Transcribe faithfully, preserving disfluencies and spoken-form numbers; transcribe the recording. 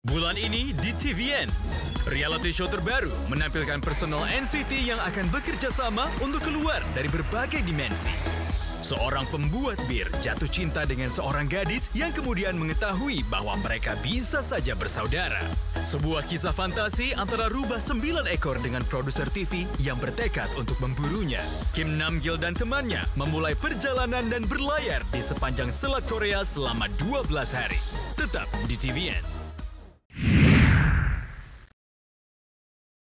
Bulan ini di T V N, reality show terbaru menampilkan personel N C T yang akan bekerja sama untuk keluar dari berbagai dimensi. Seorang pembuat bir jatuh cinta dengan seorang gadis yang kemudian mengetahui bahwa mereka bisa saja bersaudara. Sebuah kisah fantasi antara rubah sembilan ekor dengan produser T V yang bertekad untuk memburunya. Kim Namgil dan temannya memulai perjalanan dan berlayar di sepanjang Selat Korea selama dua belas hari. Tetap di T V N.